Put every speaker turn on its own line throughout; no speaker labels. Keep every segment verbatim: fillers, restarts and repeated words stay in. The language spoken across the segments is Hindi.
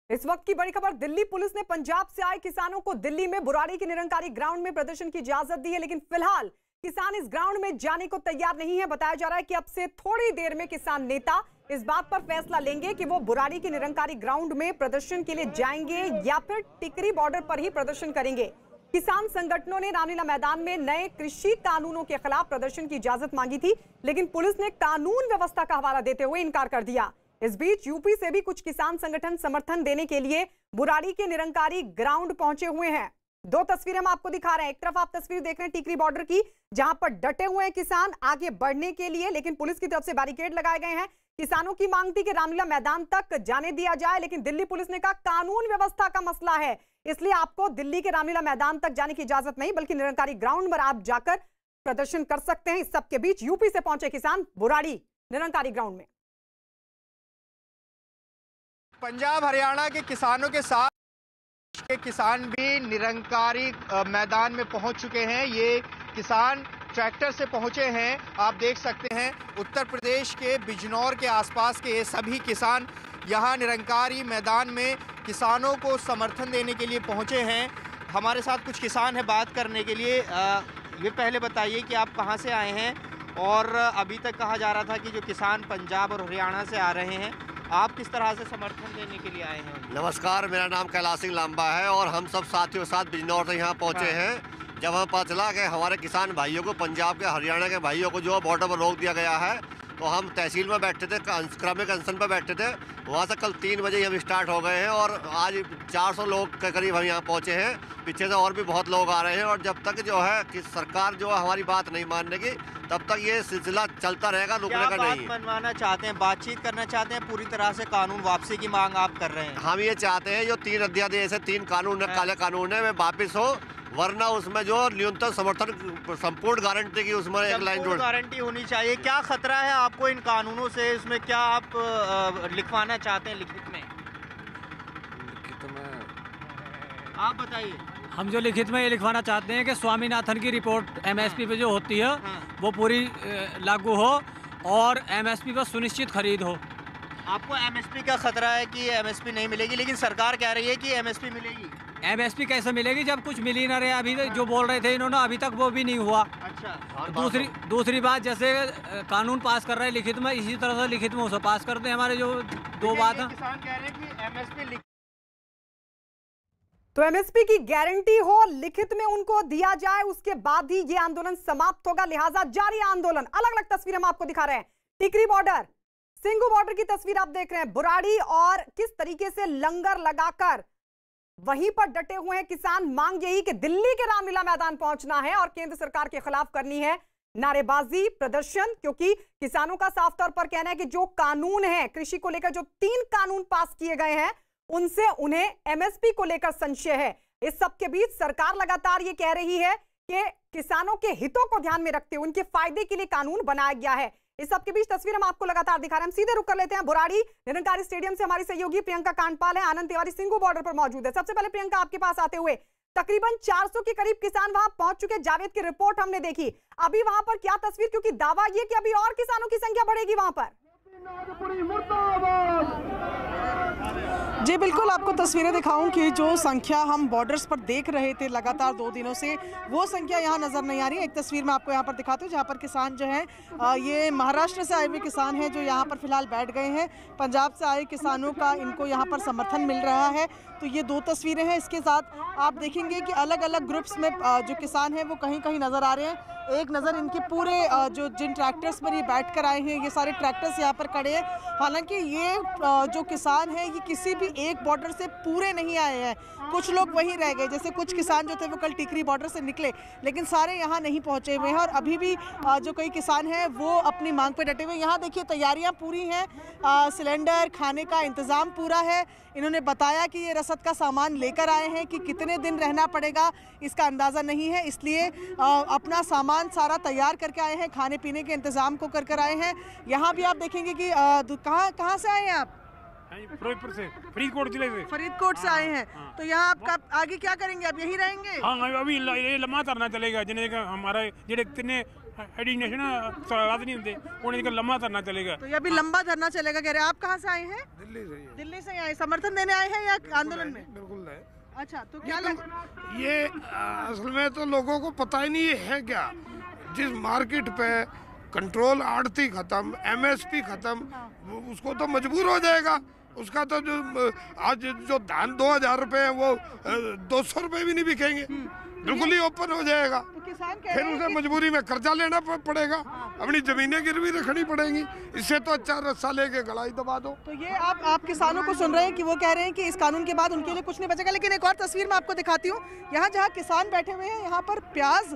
इस वक्त की बड़ी खबर, दिल्ली पुलिस ने पंजाब से आए किसानों को दिल्ली में बुराड़ी के निरंकारी ग्राउंड में प्रदर्शन की इजाजत दी है, लेकिन फिलहाल किसान इस ग्राउंड में जाने को तैयार नहीं है। बताया जा रहा है कि अब से थोड़ी देर में किसान नेता इस बात पर फैसला लेंगे कि वो बुराड़ी के निरंकारी ग्राउंड में प्रदर्शन के लिए जाएंगे या फिर टिकरी बॉर्डर पर ही प्रदर्शन करेंगे। किसान संगठनों ने रामलीला मैदान में नए कृषि कानूनों के खिलाफ प्रदर्शन की इजाजत मांगी थी, लेकिन पुलिस ने कानून व्यवस्था का हवाला देते हुए इनकार कर दिया। इस बीच यूपी से भी कुछ किसान संगठन समर्थन देने के लिए बुराड़ी के निरंकारी ग्राउंड पहुंचे हुए हैं। दो तस्वीरें हम आपको दिखा रहे हैं। एक तरफ आप तस्वीर देख रहे हैं टिकरी बॉर्डर की, जहां पर डटे हुए हैं किसान आगे बढ़ने के लिए, लेकिन पुलिस की तरफ से बैरिकेड लगाए गए हैं। किसानों की मांग थी कि रामलीला मैदान तक जाने दिया जाए, लेकिन दिल्ली पुलिस ने कहा कानून व्यवस्था का मसला है, इसलिए आपको दिल्ली के रामलीला मैदान तक जाने की इजाजत नहीं, बल्कि निरंकारी ग्राउंड पर आप जाकर प्रदर्शन कर सकते हैं। इस सबके बीच यूपी से पहुंचे किसान बुराड़ी निरंकारी ग्राउंड में।
पंजाब हरियाणा के किसानों के साथ के किसान भी निरंकारी मैदान में पहुंच चुके हैं। ये किसान ट्रैक्टर से पहुंचे हैं। आप देख सकते हैं उत्तर प्रदेश के बिजनौर के आसपास के ये सभी किसान यहाँ निरंकारी मैदान में किसानों को समर्थन देने के लिए पहुंचे हैं। हमारे साथ कुछ किसान हैं बात करने के लिए। आ, ये पहले बताइए कि आप कहाँ से आए हैं, और अभी तक कहा जा रहा था कि जो किसान पंजाब और हरियाणा से आ रहे हैं, आप किस तरह से समर्थन देने के लिए आए हैं?
नमस्कार, मेरा नाम कैलाश सिंह लांबा है और हम सब साथियों के साथ बिजनौर से यहाँ पहुँचे
हाँ।
हैं। जब हमें पता चला कि हमारे किसान भाइयों को, पंजाब के हरियाणा के भाइयों को जो बॉर्डर पर रोक दिया गया है, तो हम तहसील में बैठे थे, क्रमिक अनशन पर बैठे थे। वहाँ से कल तीन बजे हम स्टार्ट हो गए हैं और आज चार सौ लोग के करीब हम यहाँ पहुँचे हैं। पीछे से और भी बहुत लोग आ रहे हैं, और जब तक जो है कि सरकार जो है हमारी बात नहीं मानने की, तब तक ये सिलसिला चलता रहेगा, रुकने का नहीं।
क्या बात मनवाना चाहते हैं, बातचीत करना चाहते हैं, पूरी तरह से कानून वापसी की मांग आप कर रहे हैं?
हम ये चाहते हैं जो तीन अध्यादेश है, तीन कानून है, काले कानून है, वे वापिस हो, वरना उसमें जो न्यूनतम समर्थन संपूर्ण गारंटी की उसमें एक लाइन जोड़
गारंटी होनी चाहिए। क्या खतरा है आपको इन कानूनों से? इसमें क्या आप आ, लिखवाना चाहते हैं लिखित में?
लिखित में
आप बताइए।
हम जो लिखित में ये लिखवाना चाहते हैं कि स्वामीनाथन की रिपोर्ट एमएसपी पे जो होती है
हाँ।
वो पूरी लागू हो और एमएसपी पर सुनिश्चित खरीद हो।
आपको एमएसपी का खतरा है कि एमएसपी नहीं मिलेगी, लेकिन सरकार कह रही है कि एमएसपी मिलेगी।
एमएसपी कैसे मिलेगी जब कुछ मिल ही ना रहे? अभी तक जो बोल रहे थे इन्होंने, अभी तक वो भी नहीं हुआ।
अच्छा।
दूसरी दूसरी बात, जैसे कानून पास कर रहे हैं लिखित में, इसी तरह से लिखित में उसे पास करते हैं। हमारे जो दो बात है,
किसान कह रहे हैं कि एमएसपी
तो एमएसपी की गारंटी हो, लिखित में उनको दिया जाए, उसके बाद ही ये आंदोलन समाप्त होगा। लिहाजा जारी आंदोलन। अलग अलग तस्वीर हम आपको दिखा रहे हैं। टिकरी बॉर्डर, सिंगू बॉर्डर की तस्वीर आप देख रहे हैं, बुराड़ी, और किस तरीके से लंगर लगाकर वहीं पर डटे हुए हैं किसान। मांग यही कि दिल्ली के रामलीला मैदान पहुंचना है और केंद्र सरकार के खिलाफ करनी है नारेबाजी, प्रदर्शन, क्योंकि किसानों का साफ तौर पर कहना है कि जो कानून है कृषि को लेकर, जो तीन कानून पास किए गए हैं, उनसे उन्हें एमएसपी को लेकर संशय है। इस सब के बीच सरकार लगातार ये कह रही है कि किसानों के हितों को ध्यान में रखते हुए उनके फायदे के लिए कानून बनाया गया है। इस सब के बीच तस्वीर हम आपको लगातार दिखा रहे हैं। हम सीधे रुक कर लेते हैं बुराड़ी निरंकारी स्टेडियम से। हमारी सहयोगी प्रियंका कांडपाल है, आनंद तिवारी सिंगू बॉर्डर पर मौजूद है। सबसे पहले प्रियंका, आपके पास आते हुए, तकरीबन चार सौ के करीब किसान वहां पहुंच चुके। जावेद की रिपोर्ट हमने देखी। अभी वहां पर क्या तस्वीर, क्योंकि दावा यह कि अभी और किसानों की संख्या बढ़ेगी वहां पर?
जी बिल्कुल, आपको तस्वीरें दिखाऊं कि जो संख्या हम बॉर्डर्स पर देख रहे थे लगातार दो दिनों से, वो संख्या यहाँ नज़र नहीं आ रही है। एक तस्वीर मैं आपको यहाँ पर दिखाती हूँ, जहाँ पर किसान जो हैं, ये महाराष्ट्र से आए हुए किसान हैं जो यहाँ पर फिलहाल बैठ गए हैं। पंजाब से आए किसानों का इनको यहाँ पर समर्थन मिल रहा है। तो ये दो तस्वीरें हैं। इसके साथ आप देखेंगे कि अलग अलग ग्रुप्स में जो किसान हैं वो कहीं कहीं नज़र आ रहे हैं। एक नज़र इनके पूरे जो जिन ट्रैक्टर्स पर ये बैठ कर आए हैं, ये सारे ट्रैक्टर्स यहाँ पर खड़े हैं। हालांकि ये जो किसान हैं ये किसी भी एक बॉर्डर से पूरे नहीं आए हैं, कुछ लोग वहीं रह गए। जैसे कुछ किसान जो थे वो कल टिकरी बॉर्डर से निकले, लेकिन सारे यहाँ नहीं पहुँचे हुए हैं, और अभी भी जो कई किसान हैं वो अपनी मांग पर डटे हुए। यहाँ देखिए तैयारियाँ पूरी हैं, सिलेंडर, खाने का इंतज़ाम पूरा है। इन्होंने बताया कि ये रसद का सामान लेकर आए हैं, कि कितने दिन रहना पड़ेगा इसका अंदाज़ा नहीं है, इसलिए अपना सामान सारा तैयार करके आए हैं, खाने पीने के इंतज़ाम को कर कर आए हैं। यहाँ भी आप देखेंगे कि कहाँ कहाँ से आए हैं आप?
फिरोजपुर से, फरीदकोट जिले से।
फरीदकोट से आए हैं, तो यहाँ आपका आगे क्या करेंगे? आप यहीं रहेंगे?
हाँ, अभी ये लम्हा धरना चलेगा, जिन्हें हमारा जेडे तिने एडिनेशन स्वागत नहीं होते, उन्हें लम्हा धरना चलेगा।
तो ये अभी लंबा धरना चलेगा कह रहे हैं। आप कहाँ से आए हैं?
दिल्ली से।
दिल्ली से आए, समर्थन देने आए हैं या आंदोलन में?
बिल्कुल है।
अच्छा, तो क्या लग...
ये असल में तो लोगों को पता ही नहीं है क्या, जिस मार्केट पे कंट्रोल आड़ती खत्म, एमएसपी खत्म, उसको तो मजबूर हो जाएगा। उसका तो जो आज जो धान दो हजार रुपए है वो दो सौ रुपए भी नहीं बिकेंगे, बिल्कुल ही ओपन हो जाएगा।
तो किसान कह
फिर
रहे हैं
उसे
कि...
मजबूरी में कर्जा लेना पड़ेगा, अपनी जमीनें गिरवी रखनी पड़ेंगी। इससे तो अच्छा रस्सा लेके गलाई दबा दो।
तो ये आप आप किसानों को सुन रहे हैं कि वो कह रहे हैं कि इस कानून के बाद उनके लिए कुछ नहीं बचेगा। लेकिन एक और तस्वीर मैं आपको दिखाती हूँ। यहाँ जहाँ किसान बैठे हुए हैं, यहाँ पर प्याज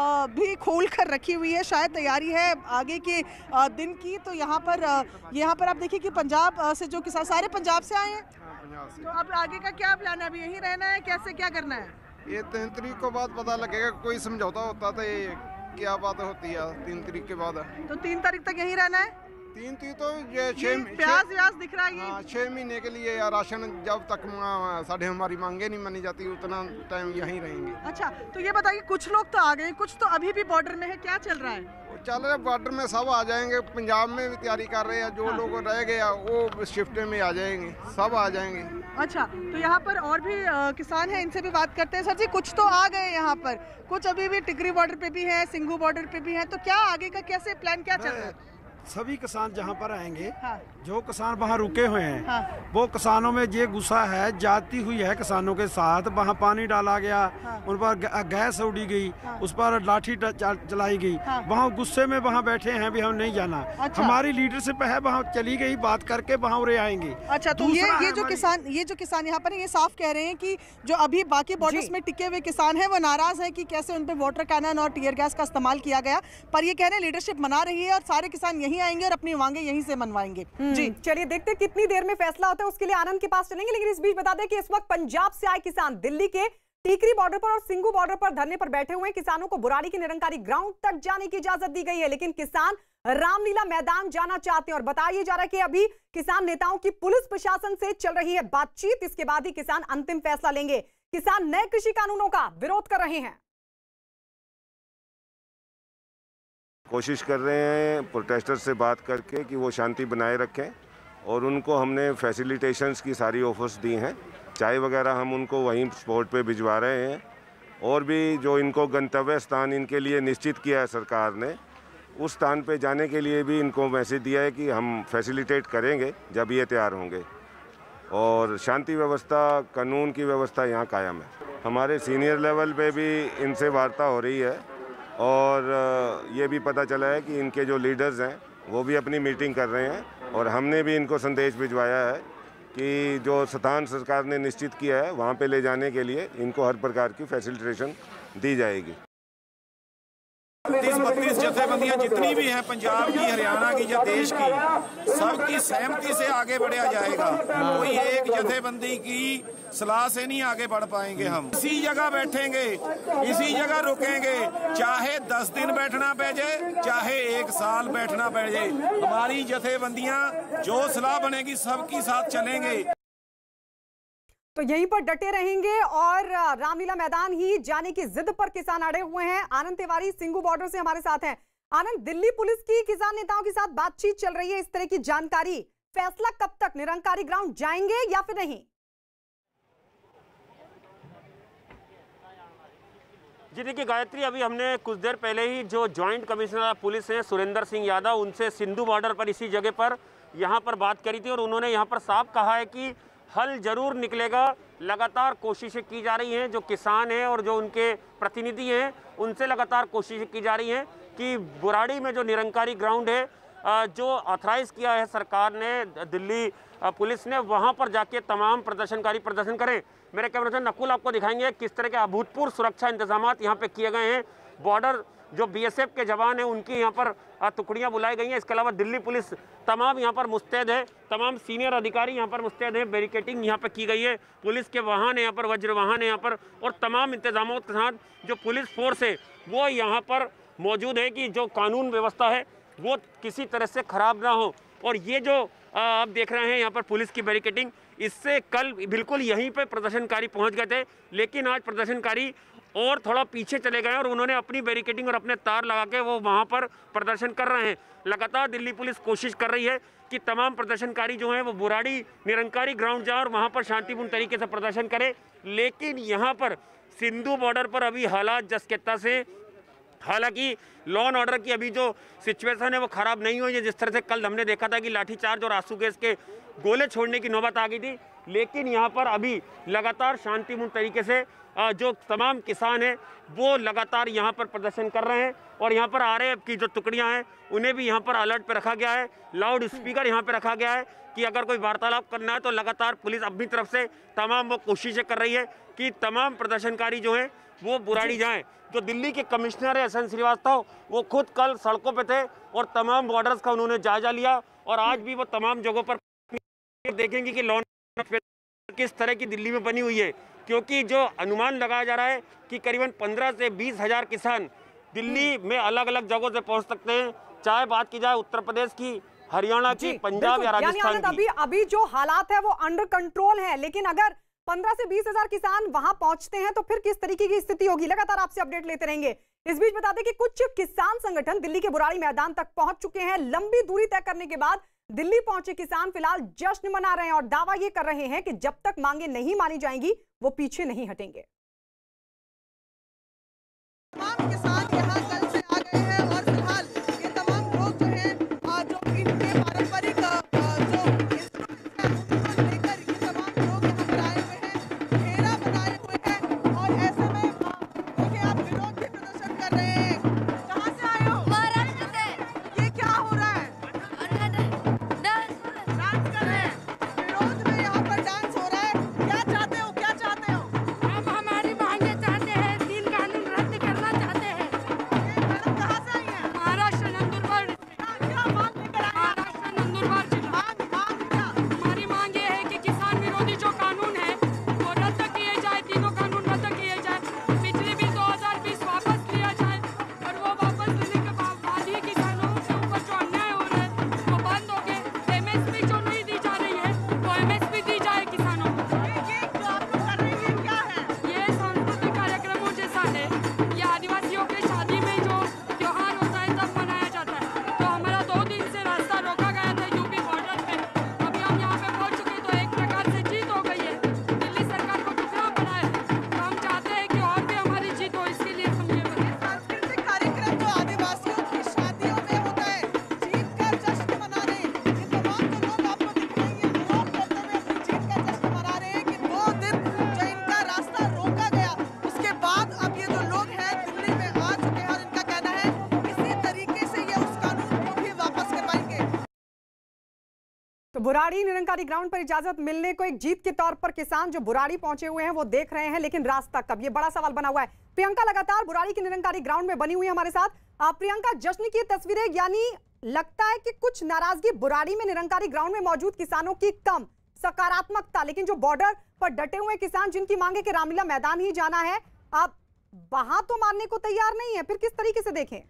भी खोल कर रखी हुई है, शायद तैयारी है आगे के दिन की। तो यहाँ पर यहाँ पर आप देखिए कि पंजाब से जो किसान सारे पंजाब से आए हैं। तो अब आगे का क्या प्लान है? अभी यहीं रहना है, कैसे क्या करना है?
ये तीन तारीख को बाद पता लगेगा। कोई समझौता होता तो ये क्या बात होती है तीन तारीख के बाद।
तो तीन तारीख तक यहीं रहना है?
तीन तारीख तो ये छः
प्याज व्याज दिख रहा है।
हाँ, छः महीने के लिए या राशन जब तक साढ़े हमारी मांगे नहीं मानी जाती उतना टाइम यहीं रहेंगे।
अच्छा, तो ये बताइए, कुछ लोग तो आ गए, कुछ तो अभी भी बॉर्डर में है, क्या चल रहा है?
चल रहे बॉर्डर में सब आ जाएंगे, पंजाब में भी तैयारी कर रहे हैं। जो हाँ। लोग रह गए वो शिफ्ट में आ जाएंगे, सब आ जाएंगे।
अच्छा, तो यहाँ पर और भी आ, किसान हैं, इनसे भी बात करते हैं। सर जी, कुछ तो आ गए यहाँ पर, कुछ अभी भी टिकरी बॉर्डर पे भी है, सिंघू बॉर्डर पे भी है, तो क्या आगे का कैसे प्लान क्या चल रहा है?
सभी किसान जहाँ पर आएंगे,
हाँ।
जो किसान वहाँ रुके हुए हैं,
हाँ।
वो किसानों में ये गुस्सा है, जाती हुई है किसानों के साथ। वहाँ पानी डाला गया,
हाँ।
उन पर गैस उड़ी गई, हाँ। उस पर लाठी चलाई गई,
हाँ।
वहाँ गुस्से में वहाँ बैठे हैं भी हम नहीं जाना।
अच्छा।
हमारी लीडरशिप है, वहाँ चली गई, बात करके वहाँ उरे आएंगे।
अच्छा, तो ये ये जो किसान ये जो किसान यहाँ पर ये साफ कह रहे हैं कि जो अभी बाकी बॉर्डर्स में टिके हुए किसान हैं वो नाराज है कि कैसे उन पे वाटर कैनन और टीयर गैस का इस्तेमाल किया गया। पर ये कह रहे हैं लीडरशिप मना रही है और सारे किसान यहीं आएंगे और अपनी मांगे यहीं से मनवाएंगे।
जी, चलिए देखते हैं कितनी देर में फैसला होता है, उसके लिए आनंद के पास चलेंगे। लेकिन इस बीच बता दें कि इस वक्त पंजाब से आए किसान दिल्ली के टीकरी बॉर्डर पर और सिंघू बॉर्डर पर धरने पर बैठे हुए हैं। किसानों को बुराड़ी के निरंकारी ग्राउंड तक जाने की इजाजत दी गई है, लेकिन किसान रामलीला मैदान जाना चाहते हैं। और बताया जा रहा है कि अभी किसान नेताओं की पुलिस प्रशासन से चल रही है बातचीत, इसके बाद ही किसान अंतिम फैसला लेंगे। किसान नए कृषि कानूनों का विरोध कर रहे हैं।
कोशिश कर रहे हैं प्रोटेस्टर से बात करके कि वो शांति बनाए रखें, और उनको हमने फैसिलिटेशंस की सारी ऑफर्स दी हैं। चाय वगैरह हम उनको वहीं स्पॉट पे भिजवा रहे हैं, और भी जो इनको गंतव्य स्थान इनके लिए निश्चित किया है सरकार ने, उस स्थान पे जाने के लिए भी इनको मैसेज दिया है कि हम फैसिलिटेट करेंगे जब ये तैयार होंगे। और शांति व्यवस्था, कानून की व्यवस्था यहाँ कायम है। हमारे सीनियर लेवल पे भी इनसे वार्ता हो रही है, और ये भी पता चला है कि इनके जो लीडर्स हैं वो भी अपनी मीटिंग कर रहे हैं, और हमने भी इनको संदेश भिजवाया है कि जो स्थान सरकार ने निश्चित किया है वहाँ पे ले जाने के लिए इनको हर प्रकार की फैसिलिटेशन दी जाएगी।
तीस बत्तीस जथेबंदियां जितनी भी हैं, पंजाब की, हरियाणा की या देश की, सबकी सहमति से आगे बढ़ाया जाएगा। कोई एक जथेबंदी की सलाह से नहीं आगे बढ़ पाएंगे। हम इसी जगह बैठेंगे, इसी जगह रुकेंगे, चाहे दस दिन बैठना पड़ जाए, चाहे एक साल बैठना पड़ जाए। हमारी जथेबंदियां जो सलाह बनेगी सबकी साथ चलेंगे।
तो यहीं पर डटे रहेंगे और रामलीला मैदान ही जाने की जिद पर किसान अड़े हुए हैं। आनंद तिवारी सिंघू बॉर्डर से हमारे साथ हैं। आनंद, दिल्ली पुलिस की किसान नेताओं के साथ बातचीत चल रही है, इस तरह की जानकारी, फैसला कब तक, निरंकारी ग्राउंड जाएंगे या फिर नहीं?
जी देखिए गायत्री, अभी हमने कुछ देर पहले ही जो जॉइंट कमिश्नर पुलिस हैं सुरेंद्र सिंह यादव, उनसे सिंधु बॉर्डर पर इसी जगह पर यहाँ पर बात करी थी, और उन्होंने यहाँ पर साफ कहा है कि हल जरूर निकलेगा। लगातार कोशिशें की जा रही हैं, जो किसान हैं और जो उनके प्रतिनिधि हैं उनसे लगातार कोशिशें की जा रही हैं कि बुराड़ी में जो निरंकारी ग्राउंड है, जो ऑथराइज किया है सरकार ने, दिल्ली पुलिस ने, वहां पर जाके तमाम प्रदर्शनकारी प्रदर्शन करें। मेरे कैमरा से नकुल आपको दिखाएंगे किस तरह के अभूतपूर्व सुरक्षा इंतजाम यहाँ पे किए गए हैं। बॉर्डर जो बीएसएफ के जवान हैं उनकी यहाँ पर टुकड़ियाँ बुलाई गई हैं। इसके अलावा दिल्ली पुलिस तमाम यहाँ पर मुस्तैद है, तमाम सीनियर अधिकारी यहाँ पर मुस्तैद हैं। बैरिकेटिंग यहाँ पर की गई है, पुलिस के वाहन है यहाँ पर, वज्र वाहन है यहाँ पर, और तमाम इंतजामों के साथ जो पुलिस फोर्स है वो यहाँ पर मौजूद है कि जो कानून व्यवस्था है वो किसी तरह से खराब ना हो। और ये जो आप देख रहे हैं यहाँ पर पुलिस की बैरिकेडिंग। इससे कल बिल्कुल यहीं पे प्रदर्शनकारी पहुंच गए थे, लेकिन आज प्रदर्शनकारी और थोड़ा पीछे चले गए और उन्होंने अपनी बैरिकेडिंग और अपने तार लगा के वो वहाँ पर प्रदर्शन कर रहे हैं। लगातार दिल्ली पुलिस कोशिश कर रही है कि तमाम प्रदर्शनकारी जो हैं वो बुराड़ी निरंकारी ग्राउंड जाए और वहाँ पर शांतिपूर्ण तरीके से प्रदर्शन करें, लेकिन यहाँ पर सिंधु बॉर्डर पर अभी हालात जसकेता से, हालांकि लॉ एंड ऑर्डर की अभी जो सिचुएशन है वो खराब नहीं हुई है। जिस तरह से कल हमने देखा था कि लाठीचार्ज और आंसू गैस के गोले छोड़ने की नौबत आ गई थी, लेकिन यहाँ पर अभी लगातार शांतिपूर्ण तरीके से जो तमाम किसान हैं वो लगातार यहाँ पर प्रदर्शन कर रहे हैं और यहाँ पर आरएएफ की जो टुकड़ियाँ हैं उन्हें भी यहाँ पर अलर्ट पर रखा गया है। लाउड स्पीकर यहाँ पर रखा गया है कि अगर कोई वार्तालाप करना है तो लगातार पुलिस अपनी तरफ से तमाम वो कोशिशें कर रही है कि तमाम प्रदर्शनकारी जो हैं वो बुराड़ी जाएं। जो दिल्ली के कमिश्नर है एस एन श्रीवास्तव, वो खुद कल सड़कों पे थे और तमाम बॉर्डर्स का उन्होंने जायजा लिया और आज भी वो तमाम जगहों पर देखेंगे कि लॉ किस तरह की दिल्ली में बनी हुई है, क्योंकि जो अनुमान लगाया जा रहा है कि करीबन पंद्रह से बीस हजार किसान दिल्ली में अलग अलग जगहों से पहुंच सकते हैं, चाहे बात की जाए उत्तर प्रदेश की, हरियाणा की, पंजाब या राजस्थान की।
अभी अभी जो हालात है वो अंडर कंट्रोल है, लेकिन अगर पंद्रह से बीस हजार किसान वहां पहुंचते हैं तो फिर किस तरीके की स्थिति होगी, लगातार आपसे अपडेट लेते रहेंगे। इस बीच बता दें कि कुछ किसान संगठन दिल्ली के बुराड़ी मैदान तक पहुंच चुके हैं। लंबी दूरी तय करने के बाद दिल्ली पहुंचे किसान फिलहाल जश्न मना रहे हैं और दावा यह कर रहे हैं कि जब तक मांगे नहीं मानी जाएंगी वो पीछे नहीं हटेंगे।
तमाम किसान यहाँ कल से आ गए हैं और फिलहाल ये तमाम लोग जो हैं जो इनके पारंपरिक
तो बुराड़ी निरंकारी ग्राउंड पर इजाजत मिलने को एक जीत के तौर पर किसान जो बुराड़ी पहुंचे हुए हैं वो देख रहे हैं, लेकिन रास्ता कब, ये बड़ा सवाल बना हुआ है। प्रियंका लगातार बुराड़ी की निरंकारी ग्राउंड में बनी हुई है हमारे साथ। आप प्रियंका, जश्न की तस्वीरें, यानी लगता है कि कुछ नाराजगी बुराड़ी में निरंकारी ग्राउंड में मौजूद किसानों की कम, सकारात्मकता, लेकिन जो बॉर्डर पर डटे हुए किसान जिनकी मांगे कि रामलीला मैदान ही जाना है, आप वहां तो मानने को तैयार नहीं है, फिर किस तरीके से देखें?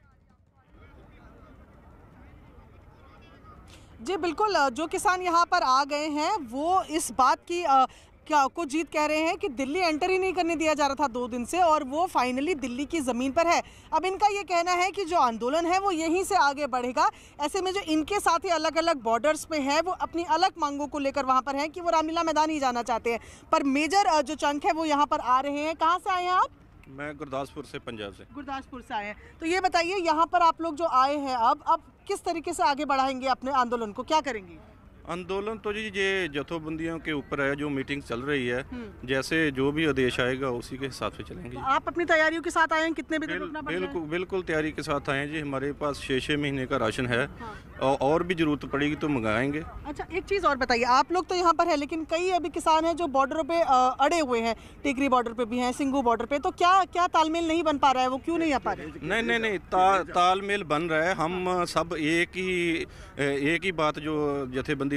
जी बिल्कुल, जो किसान यहाँ पर आ गए हैं वो इस बात की आ, क्या को जीत कह रहे हैं कि दिल्ली एंटर ही नहीं करने दिया जा रहा था दो दिन से और वो फाइनली दिल्ली की ज़मीन पर है। अब इनका ये कहना है कि जो आंदोलन है वो यहीं से आगे बढ़ेगा। ऐसे में जो इनके साथ ही अलग अलग बॉर्डर्स पे हैं वो अपनी अलग मांगों को लेकर वहाँ पर हैं कि वो रामलीला मैदान ही जाना चाहते हैं, पर मेजर जो चंक है वो यहाँ पर आ रहे हैं। कहाँ से आए हैं आप?
मैं गुरदासपुर से, पंजाब से।
गुरदासपुर से आए हैं, तो ये बताइए यहाँ पर आप लोग जो आए हैं अब अब किस तरीके से आगे बढ़ाएंगे अपने आंदोलन को, क्या करेंगे?
आंदोलन तो जी ये जथोबंदियों के ऊपर है, जो मीटिंग चल रही है, जैसे जो भी आदेश आएगा उसी के हिसाब से चलेंगे।
तो आप अपनी तैयारियों के साथ आए हैं? कितने बजे रुकना पड़ रहा है?
बिल्कुल बिल्कुल तैयारी के साथ आए हैं जी। हमारे पास छः छः महीने का राशन है। हाँ। और भी जरूरत पड़ेगी तो मंगाएंगे।
अच्छा, एक चीज़ और बताइए, आप लोग तो यहाँ पर है लेकिन कई अभी किसान हैं जो बॉर्डर पे अड़े हुए हैं, टिकरी बॉर्डर पे भी हैं, सिंगू बॉर्डर पे, तो क्या क्या तालमेल नहीं बन पा रहा है, वो क्यों नहीं आ पा रहे?
नहीं नहीं नहीं ता, तालमेल बन रहा है। हम सब एक ही एक ही बात जो जथेबंदी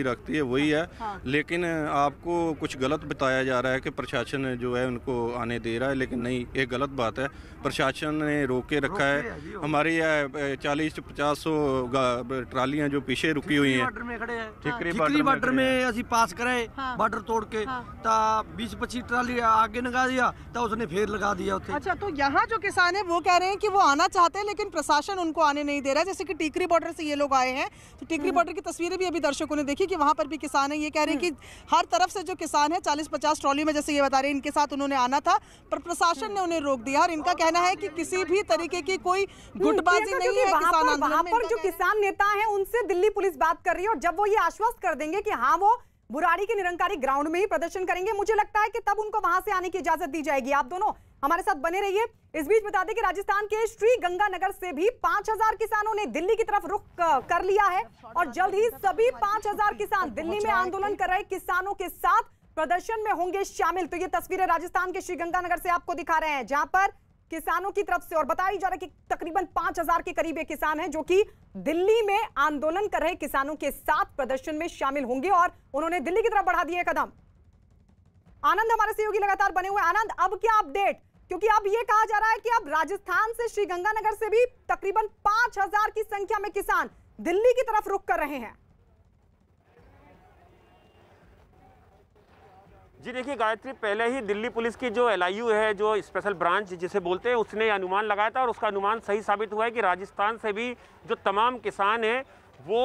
सहमति रखती है वही है। हाँ। लेकिन आपको कुछ गलत बताया जा रहा है कि प्रशासन जो है उनको आने दे रहा है, लेकिन नहीं, ये गलत बात है। प्रशासन ने रोक के रखा है। हमारी चालीस पचास सौ ट्रालियां जो पीछे रुकी हुई हैं
ठिकरी बॉर्डर में असी पास करे बॉर्डर तोड़ के बीस पच्चीस ट्राली आगे लगा दिया तो उसने फिर लगा दिया।
अच्छा, तो यहाँ जो किसान है वो कह रहे हैं कि वो आना चाहते हैं लेकिन प्रशासन उनको आने नहीं दे रहा है। जैसे कि टिकरी बॉर्डर से ये लोग आए हैं, तो टिकरी बॉर्डर की तस्वीरें भी अभी दर्शकों ने देखी कि वहाँ पर भी किसान है। ये कह रहे हैं कि हर तरफ से जो किसान है चालीस पचास ट्रॉली में, जैसे ये बता रहे हैं, इनके साथ उन्होंने आना था पर प्रशासन ने उन्हें रोक दिया। और इनका कहना है कि किसी भी तरीके की कोई गुटबाजी नहीं है किसान आंदोलन में।
वहाँ पर जो किसान नेता है उनसे दिल्ली पुलिस बात कर रही है और जब वो ये आश्वस्त कर देंगे कि हाँ वो बुराड़ी के निरंकारी ग्राउंड में ही प्रदर्शन करेंगे, मुझे लगता है कि तब उनको वहां से आने की इजाजत दी जाएगी। आप दोनों हमारे साथ बने रहिए। इस बीच बता दें कि राजस्थान के श्री गंगानगर से भी पांच हज़ार किसानों ने दिल्ली की तरफ रुख कर लिया है और जल्द ही सभी पांच हज़ार किसान दिल्ली में आंदोलन कर रहे किसानों के साथ प्रदर्शन में होंगे शामिल। तो ये तस्वीरें राजस्थान के श्री गंगानगर से आपको दिखा रहे हैं, जहां पर किसानों की तरफ से और बताया जा रहा है कि तकरीबन पांच हज़ार के करीब किसान हैं जो कि दिल्ली में आंदोलन कर रहे किसानों के साथ प्रदर्शन में शामिल होंगे और उन्होंने दिल्ली की तरफ बढ़ा दिए कदम। आनंद हमारे सहयोगी लगातार बने हुए। आनंद, अब क्या अपडेट? क्योंकि अब ये कहा जा रहा है कि अब राजस्थान से श्री गंगानगर से भी तकरीबन पांच हज़ार की संख्या में किसान दिल्ली की तरफ रुख कर रहे हैं।
जी देखिए गायत्री, पहले ही दिल्ली पुलिस की जो एल आई यू है, जो स्पेशल ब्रांच जिसे बोलते हैं, उसने अनुमान लगाया था और उसका अनुमान सही साबित हुआ है कि राजस्थान से भी जो तमाम किसान हैं वो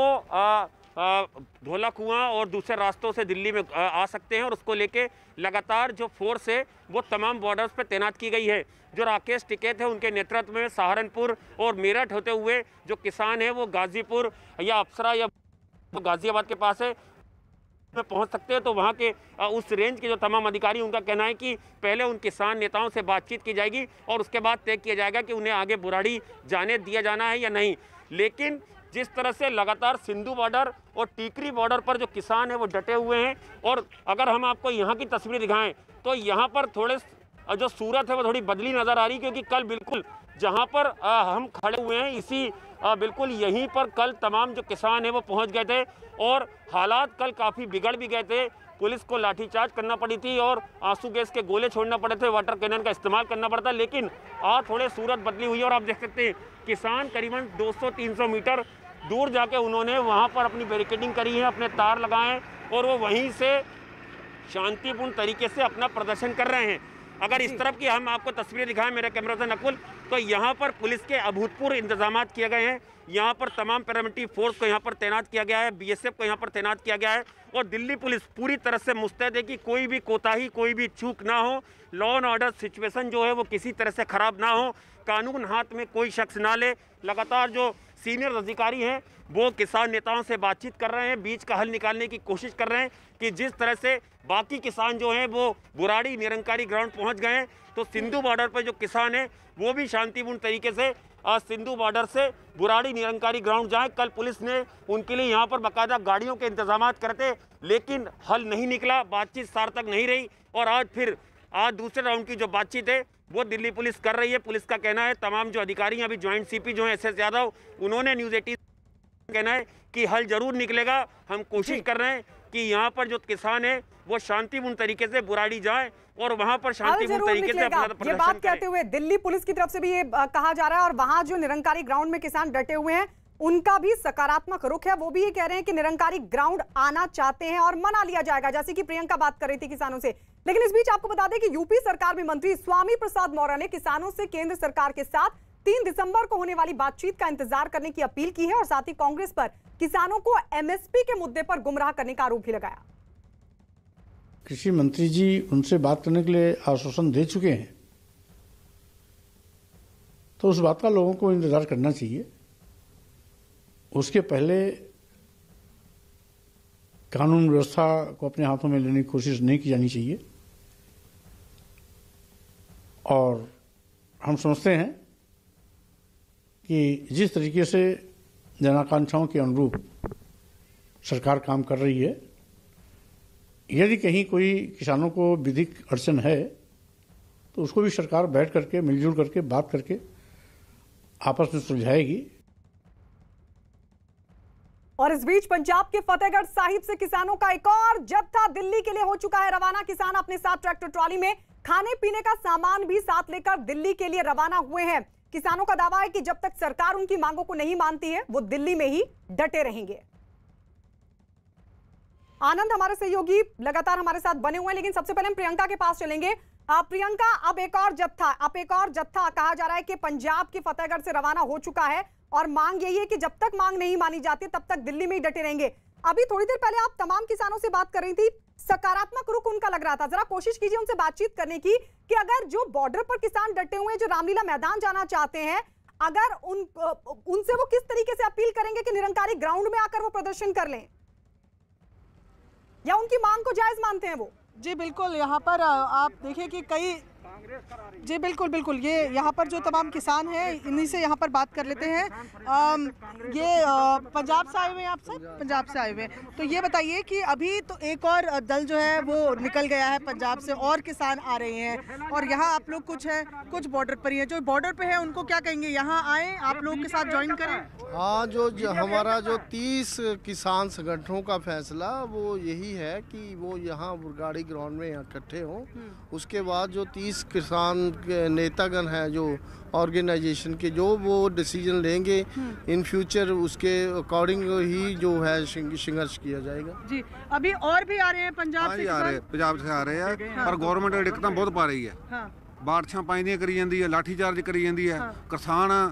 धोला कुआं और दूसरे रास्तों से दिल्ली में आ, आ सकते हैं और उसको लेके लगातार जो फोर्स है वो तमाम बॉर्डर्स पे तैनात की गई है। जो राकेश टिकैत है उनके नेतृत्व में सहारनपुर और मेरठ होते हुए जो किसान है वो गाजीपुर या अप्सरा या गाजियाबाद के पास है में पहुंच सकते हैं। तो वहां के उस रेंज के जो तमाम अधिकारी, उनका कहना है कि पहले उन किसान नेताओं से बातचीत की जाएगी और उसके बाद तय किया जाएगा कि उन्हें आगे बुराड़ी जाने दिया जाना है या नहीं। लेकिन जिस तरह से लगातार सिंधु बॉर्डर और टीकरी बॉर्डर पर जो किसान है वो डटे हुए हैं और अगर हम आपको यहाँ की तस्वीर दिखाएं तो यहाँ पर थोड़े जो सूरत है वो थोड़ी बदली नजर आ रही, क्योंकि कल बिल्कुल जहाँ पर आ, हम खड़े हुए हैं इसी आ, बिल्कुल यहीं पर कल तमाम जो किसान है वो पहुँच गए थे और हालात कल काफ़ी बिगड़ भी गए थे। पुलिस को लाठीचार्ज करना पड़ी थी और आंसू गैस के गोले छोड़ना पड़े थे, वाटर कैनन का इस्तेमाल करना पड़ता, लेकिन आज थोड़े सूरत बदली हुई है और आप देख सकते हैं किसान करीबन दो सौ तीन सौ मीटर दूर जाके उन्होंने वहाँ पर अपनी बैरिकेडिंग करी है, अपने तार लगाए और वो वहीं से शांतिपूर्ण तरीके से अपना प्रदर्शन कर रहे हैं। अगर इस तरफ की हम आपको तस्वीरें दिखाएं मेरे कैमरा से नकुल, तो यहाँ पर पुलिस के अभूतपूर्व इंतजाम किए गए हैं। यहाँ पर तमाम पैरामिलिट्री फोर्स को यहाँ पर तैनात किया गया है, बी एस एफ को यहाँ पर तैनात किया गया है और दिल्ली पुलिस पूरी तरह से मुस्तैद है कि कोई भी कोताही, कोई भी चूक ना हो, लॉ एंड ऑर्डर सिचुएशन जो है वो किसी तरह से खराब ना हो, कानून हाथ में कोई शख्स ना ले। लगातार जो सीनियर अधिकारी हैं वो किसान नेताओं से बातचीत कर रहे हैं, बीच का हल निकालने की कोशिश कर रहे हैं कि जिस तरह से बाकी किसान जो हैं वो बुराड़ी निरंकारी ग्राउंड पहुंच गए हैं, तो सिंधु बॉर्डर पर जो किसान हैं वो भी शांतिपूर्ण तरीके से आज सिंधु बॉर्डर से बुराड़ी निरंकारी ग्राउंड जाएं। कल पुलिस ने उनके लिए यहाँ पर बाकायदा गाड़ियों के इंतजाम करते, लेकिन हल नहीं निकला, बातचीत सार्थक नहीं रही और आज फिर आज दूसरे राउंड की जो बातचीत है वो दिल्ली पुलिस कर रही है। पुलिस का कहना है, तमाम जो अधिकारी अभी ज्वाइंट सीपी जो है एस एस यादव, उन्होंने न्यूज एटीन कहना है कि हल जरूर निकलेगा। हम कोशिश कर रहे हैं कि यहाँ पर जो किसान है वो शांतिपूर्ण तरीके से बुराड़ी जाए और वहां पर शांतिपूर्ण तरीके से अपना प्रदर्शन
ये बात कहते हुए दिल्ली पुलिस की तरफ से भी ये कहा जा रहा है और वहां जो निरंकारी ग्राउंड में किसान डटे हुए हैं उनका भी सकारात्मक रुख है। वो भी ये कह रहे हैं कि निरंकारी ग्राउंड आना चाहते हैं और मना लिया जाएगा, जैसे कि प्रियंका बात कर रही थी किसानों से। लेकिन इस बीच आपको बता दें कि यूपी सरकार में मंत्री स्वामी प्रसाद मौर्य ने किसानों से केंद्र सरकार के साथ तीन दिसंबर को होने वाली बातचीत का इंतजार करने की अपील की है और साथ ही कांग्रेस पर किसानों को एम एस पी के मुद्दे पर गुमराह करने का आरोप भी लगाया।
कृषि मंत्री जी उनसे बात करने के लिए आश्वासन दे चुके हैं, तो उस बात का लोगों को इंतजार करना चाहिए। उसके पहले कानून व्यवस्था को अपने हाथों में लेने की कोशिश नहीं की जानी चाहिए और हम समझते हैं कि जिस तरीके से जनाकांक्षाओं के अनुरूप सरकार काम कर रही है, यदि कहीं कोई किसानों को विधिक अड़चन है तो उसको भी सरकार बैठ करके मिलजुल करके बात करके आपस में सुलझाएगी।
और इस बीच पंजाब के फतेहगढ़ साहिब से किसानों का एक और जत्था दिल्ली के लिए हो चुका है रवाना। किसान अपने साथ ट्रैक्टर ट्रॉली में खाने पीने का सामान भी साथ लेकर दिल्ली के लिए रवाना हुए हैं। किसानों का दावा है कि जब तक सरकार उनकी मांगों को नहीं मानती है वो दिल्ली में ही डटे रहेंगे। आनंद हमारे सहयोगी लगातार हमारे साथ बने हुए हैं, लेकिन सबसे पहले हम प्रियंका के पास चलेंगे। प्रियंका, अब एक और जत्था अब एक और जत्था कहा जा रहा है कि पंजाब के फतेहगढ़ से रवाना हो चुका है और मांग यही है कि जब तक मांग नहीं मानी जाती तब तक दिल्ली में ही डटे रहेंगे। अभी थोड़ी देर पहले आप तमाम किसानों से बात कर रही थी, सकारात्मक रुख उनका लग रहा था। जरा कोशिश कीजिए उनसे बातचीत करने की कि अगर जो बॉर्डर पर किसान डटे हुए हैं, जो रामलीला मैदान जाना चाहते हैं, अगर उन उनसे वो किस तरीके से अपील करेंगे कि निरंकारी ग्राउंड में आकर वो प्रदर्शन कर लें, या उनकी मांग को जायज मानते हैं वो?
जी बिल्कुल, यहाँ पर आप देखिए कि कई जी बिल्कुल बिल्कुल ये यहाँ पर जो तमाम किसान हैं इन्हीं से यहाँ पर बात कर लेते हैं। आ, ये आ, पंजाब से आए हुए हैं आप सब? पंजाब से आए हुए हैं, तो ये बताइए कि अभी तो एक और दल जो है वो निकल गया है पंजाब से और किसान आ रहे हैं और यहाँ आप लोग कुछ हैं कुछ बॉर्डर पर ही है। जो बॉर्डर पे है उनको क्या कहेंगे, यहाँ आए आप लोग के साथ ज्वाइन करें?
हाँ, जो, जो हमारा जो तीस किसान संगठनों का फैसला वो यही है कि वो यहाँ बुरगाड़ी ग्राउंड में यहाँ इकट्ठे हों। उसके बाद जो तीस किसान के नेतागण हैं जो ऑर्गेनाइजेशन के, जो वो डिसीजन लेंगे इन फ्यूचर, उसके अकॉर्डिंग ही जो है संघर्ष किया जाएगा।
जी, अभी और भी आ रहे हैं पंजाब से?
आ रहे हैं, पंजाब से आ रहे हैं,
हाँ।
पर गवर्नमेंट दिक्कतां बहुत पा रही है।
हाँ।
बारिशां पाइंदियां करी जाती है, लाठी चार्ज करी जाती है। हाँ। किसान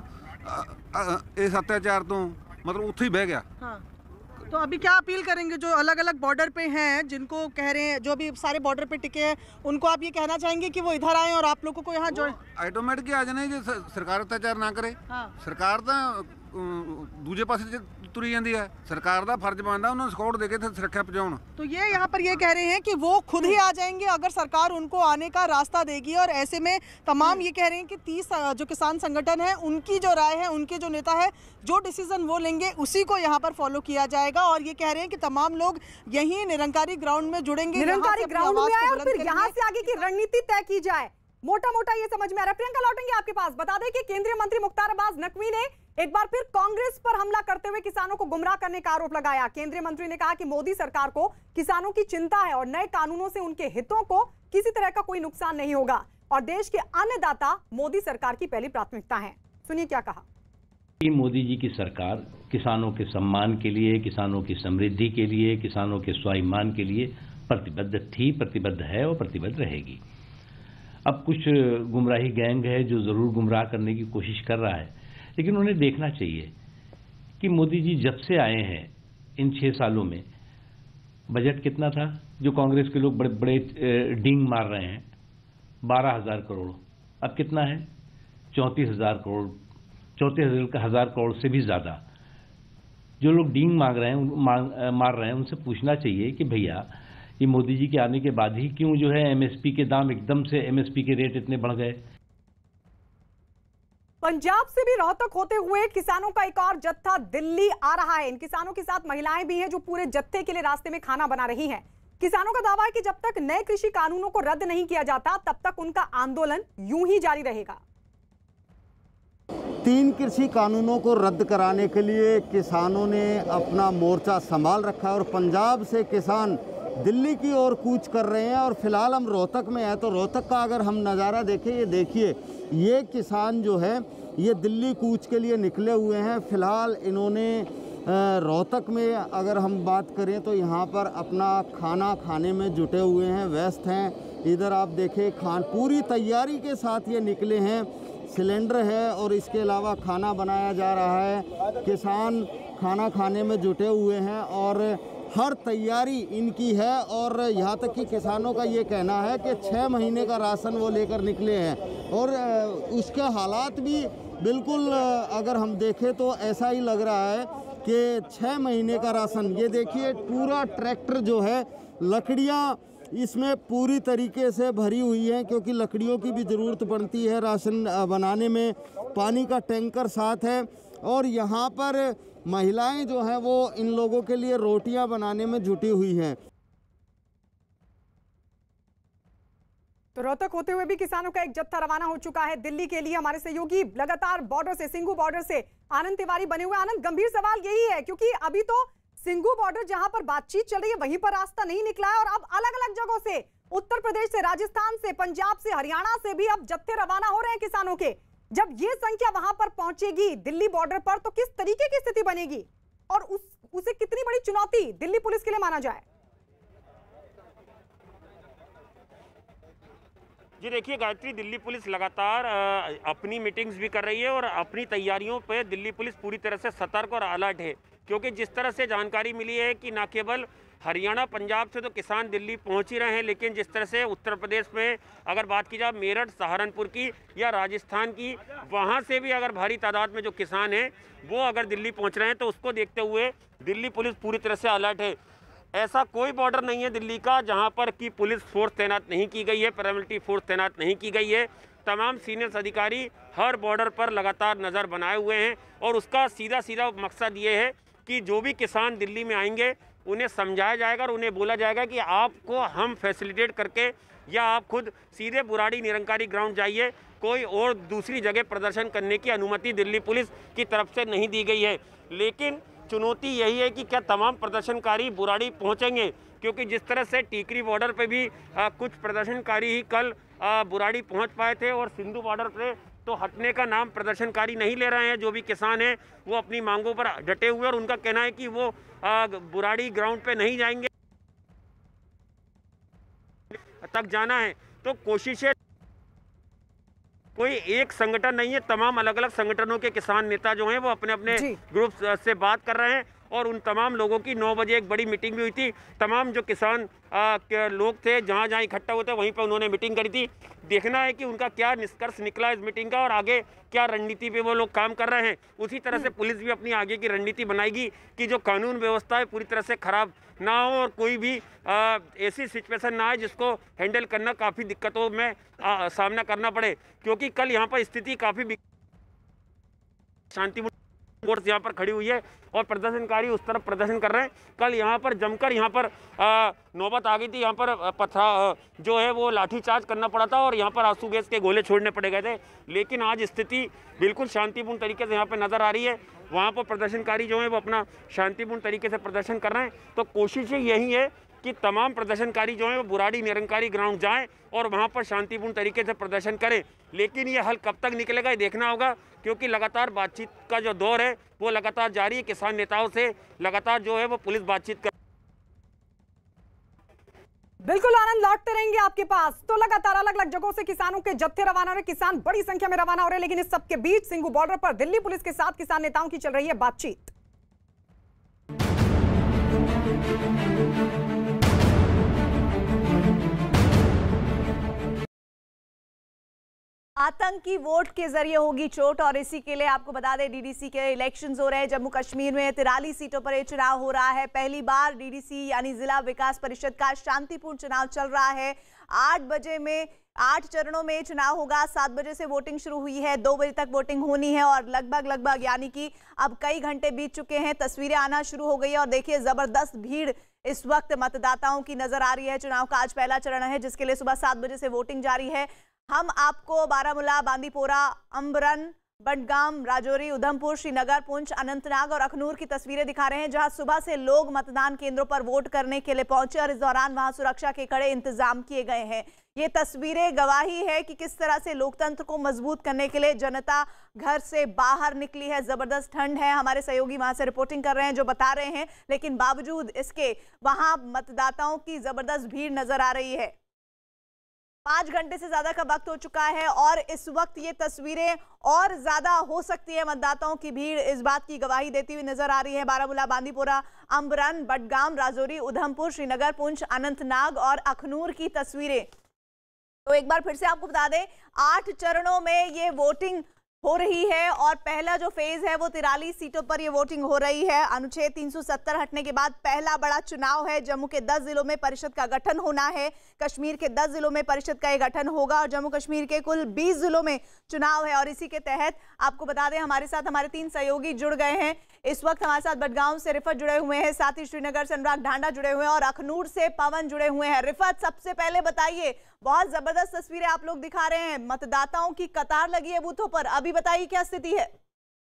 इस अत्याचार तो मतलब उत्थे ही बह गया।
हाँ। तो अभी क्या अपील करेंगे जो अलग अलग बॉर्डर पे हैं, जिनको कह रहे हैं, जो अभी सारे बॉर्डर पे टिके हैं, उनको आप ये कहना चाहेंगे कि वो इधर आए और आप लोगों को यहाँ जो
ऑटोमेटिक आ जाने जो सरकार अत्याचार ना करे। हाँ। सरकार तो दूजे पासे तुरी जाती है, सरकार का फर्ज बनता उन्होंने स्कॉट देके सुरक्षा पहुंचाउण।
तो ये यहाँ पर ये कह रहे हैं कि वो खुद ही आ जाएंगे अगर सरकार उनको आने का रास्ता देगी, और ऐसे में तमाम ये कह रहे हैं कि तीस जो किसान संगठन है उनकी जो राय है, उनके जो नेता है, जो डिसीजन वो लेंगे उसी को यहाँ पर फॉलो किया जाएगा। और ये कह रहे हैं कि तमाम लोग यही निरंकारी ग्राउंड में जुड़ेंगे,
निरंकारी ग्राउंड में आए और फिर यहाँ से आगे की रणनीति तय की जाए। मोटा मोटा ये समझ में आ रहा है। प्रियंका, लौटेंगे आपके पास। बता दें कि केंद्रीय मंत्री मुख्तार अब्बास नकवी ने एक बार फिर कांग्रेस पर हमला करते हुए किसानों को गुमराह करने का आरोप लगाया। केंद्रीय मंत्री ने कहा कि मोदी सरकार को किसानों की चिंता है और नए कानूनों से उनके हितों को किसी तरह का कोई नुकसान नहीं होगा और देश के अन्नदाता मोदी सरकार की पहली प्राथमिकता है। सुनिए क्या कहा।
मोदी जी की सरकार किसानों के सम्मान के लिए, किसानों की समृद्धि के लिए, किसानों के स्वाभिमान के लिए प्रतिबद्ध थी, प्रतिबद्ध है और प्रतिबद्ध रहेगी। अब कुछ गुमराही गैंग है जो जरूर गुमराह करने की कोशिश कर रहा है, लेकिन उन्हें देखना चाहिए कि मोदी जी जब से आए हैं इन छह सालों में बजट कितना था जो कांग्रेस के लोग बड़े बड़े डींग मार रहे हैं, बारह हजार करोड़। अब कितना है? चौंतीस हजार करोड़, चौंतीस हजार करोड़ से भी ज्यादा। जो लोग डींग मांग रहे हैं मार, मार रहे हैं उनसे पूछना चाहिए कि भैया ये मोदी जी के आने के बाद ही क्यों जो है एमएसपी के दाम एकदम से एमएसपी के रेट इतने बढ़ गए।
पंजाब से भी रोहतक होते हुए किसानों का एक और जत्था दिल्ली आ रहा है। इन किसानों के साथ महिलाएं भी हैं जो पूरे जत्थे के लिए रास्ते में खाना बना रही हैं। किसानों का दावा है कि जब तक नए कृषि कानूनों को रद्द नहीं किया जाता तब तक उनका आंदोलन यूं ही जारी रहेगा।
तीन कृषि कानूनों को रद्द कराने के लिए किसानों ने अपना मोर्चा संभाल रखा है और पंजाब से किसान दिल्ली की ओर कूच कर रहे हैं। और फिलहाल हम रोहतक में हैं, तो रोहतक का अगर हम नज़ारा देखें, ये देखिए, ये किसान जो है ये दिल्ली कूच के लिए निकले हुए हैं। फिलहाल इन्होंने रोहतक में अगर हम बात करें तो यहाँ पर अपना खाना खाने में जुटे हुए हैं, व्यस्त हैं। इधर आप देखें, खान पूरी तैयारी के साथ ये निकले हैं। सिलेंडर है और इसके अलावा खाना बनाया जा रहा है। किसान खाना खाने में जुटे हुए हैं और हर तैयारी इनकी है। और यहाँ तक कि किसानों का ये कहना है कि छः महीने का राशन वो लेकर निकले हैं और उसके हालात भी बिल्कुल अगर हम देखें तो ऐसा ही लग रहा है कि छः महीने का राशन। ये देखिए, पूरा ट्रैक्टर जो है, लकड़ियाँ इसमें पूरी तरीके से भरी हुई हैं क्योंकि लकड़ियों की भी ज़रूरत पड़ती है राशन बनाने में। पानी का टैंकर साथ है और यहाँ पर महिलाएं जो हैं वो इन लोगों के लिए रोटियां बनाने में जुटी हुई हैं।
तो रोहतक होते हुए भी किसानों का एक जत्था रवाना हो चुका है दिल्ली के लिए। हमारे सहयोगी लगातार बॉर्डर से, सिंघू बॉर्डर से आनंद तिवारी बने हुए। आनंद, गंभीर सवाल यही है क्योंकि अभी तो सिंघू बॉर्डर जहां पर बातचीत चल रही है वहीं पर रास्ता नहीं निकला है और अब अलग अलग जगहों से, उत्तर प्रदेश से, राजस्थान से, पंजाब से, हरियाणा से भी अब जत्थे रवाना हो रहे हैं किसानों के। जब ये संख्या वहां पर पहुंचेगी दिल्ली बॉर्डर पर तो किस तरीके की स्थिति बनेगी और उस, उसे कितनी बड़ी चुनौती दिल्ली पुलिस के लिए माना जाए?
जी देखिए गायत्री, दिल्ली पुलिस लगातार अपनी मीटिंग्स भी कर रही है और अपनी तैयारियों पे दिल्ली पुलिस पूरी तरह से सतर्क और अलर्ट है, क्योंकि जिस तरह से जानकारी मिली है कि न केवल हरियाणा पंजाब से तो किसान दिल्ली पहुंच ही रहे हैं, लेकिन जिस तरह से उत्तर प्रदेश में अगर बात की जाए मेरठ, सहारनपुर की या राजस्थान की, वहां से भी अगर भारी तादाद में जो किसान हैं वो अगर दिल्ली पहुंच रहे हैं, तो उसको देखते हुए दिल्ली पुलिस पूरी तरह से अलर्ट है। ऐसा कोई बॉर्डर नहीं है दिल्ली का जहां पर कि पुलिस फोर्स तैनात नहीं की गई है, पैरामिलिट्री फोर्स तैनात नहीं की गई है। तमाम सीनियर अधिकारी हर बॉर्डर पर लगातार नज़र बनाए हुए हैं और उसका सीधा सीधा मकसद ये है कि जो भी किसान दिल्ली में आएंगे उन्हें समझाया जाएगा और उन्हें बोला जाएगा कि आपको हम फैसिलिटेट करके या आप खुद सीधे बुराड़ी निरंकारी ग्राउंड जाइए, कोई और दूसरी जगह प्रदर्शन करने की अनुमति दिल्ली पुलिस की तरफ से नहीं दी गई है। लेकिन चुनौती यही है कि क्या तमाम प्रदर्शनकारी बुराड़ी पहुंचेंगे, क्योंकि जिस तरह से टीकरी बॉर्डर पे भी आ, कुछ प्रदर्शनकारी ही कल आ, बुराड़ी पहुंच पाए थे और सिंधु बॉर्डर पे तो हटने का नाम प्रदर्शनकारी नहीं ले रहे हैं। जो भी किसान हैं वो अपनी मांगों पर डटे हुए और उनका कहना है कि वो आ, बुराड़ी ग्राउंड पे नहीं जाएंगे, तक जाना है। तो कोशिशें, कोई एक संगठन नहीं है, तमाम अलग अलग संगठनों के किसान नेता जो हैं वो अपने अपने ग्रुप से बात कर रहे हैं और उन तमाम लोगों की नौ बजे एक बड़ी मीटिंग भी हुई थी। तमाम जो किसान आ, के लोग थे जहां जहां इकट्ठा हुए थे वहीं पर उन्होंने मीटिंग करी थी। देखना है कि उनका क्या निष्कर्ष निकला इस मीटिंग का और आगे क्या रणनीति पे वो लोग काम कर रहे हैं। उसी तरह से पुलिस भी अपनी आगे की रणनीति बनाएगी कि जो कानून व्यवस्था है पूरी तरह से खराब ना हो और कोई भी आ, ऐसी सिचुएशन ना आए जिसको हैंडल करना काफ़ी दिक्कतों में आ, सामना करना पड़े, क्योंकि कल यहाँ पर स्थिति काफ़ी शांतिपूर्ण फोर्स यहाँ पर खड़ी हुई है और प्रदर्शनकारी उस तरफ प्रदर्शन कर रहे हैं। कल यहाँ पर जमकर यहाँ पर आ, नौबत आ गई थी, यहाँ पर पत्थर जो है वो लाठीचार्ज करना पड़ा था और यहाँ पर आंसू गैस के गोले छोड़ने पड़ गए थे। लेकिन आज स्थिति बिल्कुल शांतिपूर्ण तरीके से यहाँ पर नज़र आ रही है। वहाँ पर प्रदर्शनकारी जो है वो अपना शांतिपूर्ण तरीके से प्रदर्शन कर रहे हैं। तो कोशिशें यही है कि तमाम प्रदर्शनकारी जो हैं वो बुराड़ी निरंकारी ग्राउंड जाएं और वहां पर शांतिपूर्ण तरीके से प्रदर्शन करें। लेकिन ये हल कब तक निकलेगा ये देखना होगा, क्योंकि लगातार बातचीत का जो दौर है वो लगातार जारी है। किसान नेताओं से लगातार जो है वो पुलिस बातचीत कर।
बिल्कुल आनंद, लौटते रहेंगे आपके पास। तो लगातार अलग अलग जगहों से किसानों के जत्थे रवाना हो रहे, किसान बड़ी संख्या में रवाना हो रहे, लेकिन इस सबके बीच सिंघू बॉर्डर पर दिल्ली पुलिस के साथ किसान नेताओं की चल रही है बातचीत।
आतंकी वोट के जरिए होगी चोट और इसी के लिए आपको बता दें डीडीसी के इलेक्शंस हो रहे हैं। जम्मू कश्मीर में तिरालीस सीटों पर यह चुनाव हो रहा है। पहली बार डीडीसी यानी जिला विकास परिषद का शांतिपूर्ण चुनाव चल रहा है। आठ बजे में आठ चरणों में चुनाव होगा। सात बजे से वोटिंग शुरू हुई है, दो बजे तक वोटिंग होनी है और लगभग लगभग यानी कि अब कई घंटे बीत चुके हैं, तस्वीरें आना शुरू हो गई है और देखिए जबरदस्त भीड़ इस वक्त मतदाताओं की नजर आ रही है। चुनाव का आज पहला चरण है जिसके लिए सुबह सात बजे से वोटिंग जारी है। हम आपको बारामूला, बांदीपोरा, अम्बरन, बडगाम, राजौरी, उधमपुर, श्रीनगर, पुंछ, अनंतनाग और अखनूर की तस्वीरें दिखा रहे हैं, जहां सुबह से लोग मतदान केंद्रों पर वोट करने के लिए पहुंचे और इस दौरान वहां सुरक्षा के कड़े इंतजाम किए गए हैं। ये तस्वीरें गवाही है कि किस तरह से लोकतंत्र को मजबूत करने के लिए जनता घर से बाहर निकली है। जबरदस्त ठंड है, हमारे सहयोगी वहां से रिपोर्टिंग कर रहे हैं जो बता रहे हैं, लेकिन बावजूद इसके वहां मतदाताओं की जबरदस्त भीड़ नजर आ रही है। पांच घंटे से ज्यादा का वक्त हो चुका है और इस वक्त ये तस्वीरें और ज्यादा हो सकती है। मतदाताओं की भीड़ इस बात की गवाही देती हुई नजर आ रही है। बारामूला, बांदीपोरा, अम्बरन, बडगाम, राजौरी, उधमपुर, श्रीनगर, पुंछ, अनंतनाग और अखनूर की तस्वीरें। तो एक बार फिर से आपको बता दें, आठ चरणों में ये वोटिंग हो रही है और पहला जो फेज है वो तिरालीस सीटों पर ये वोटिंग हो रही है। अनुच्छेद तीन सौ सत्तर हटने के बाद पहला बड़ा चुनाव है। जम्मू के दस जिलों में परिषद का गठन होना है, कश्मीर के दस जिलों में परिषद का ये गठन होगा और जम्मू कश्मीर के कुल बीस जिलों में चुनाव है। और इसी के तहत आपको बता दें, हमारे साथ हमारे तीन सहयोगी जुड़ गए हैं। इस वक्त हमारे साथ बडगांव से रिफत जुड़े हुए हैं, साथ ही श्रीनगर से अनुराग ढांडा जुड़े हुए हैं और अखनूर से पवन जुड़े हुए हैं। रिफत, सबसे पहले बताइए, बहुत जबरदस्त तस्वीरें आप लोग दिखा रहे हैं, मतदाताओं की कतार लगी है बूथों पर, अभी बताइए क्या स्थिति है?